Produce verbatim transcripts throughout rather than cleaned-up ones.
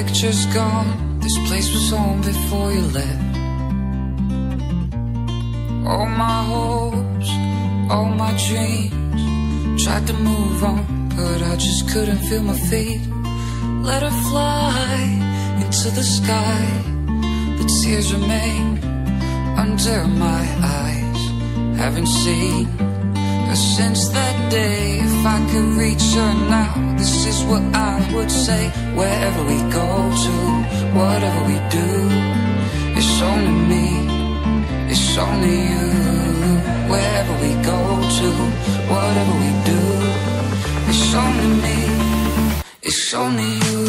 picture's gone. This place was home before you left. All my hopes, all my dreams, tried to move on, but I just couldn't feel my feet. Let her fly into the sky, but tears remain under my eyes. Haven't seen her since that day. If I could reach her now, this is what I would say. Wherever we go to, whatever we do, it's only me, it's only you. Wherever we go to, whatever we do, it's only me, it's only you.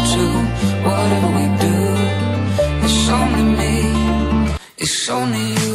It's only you.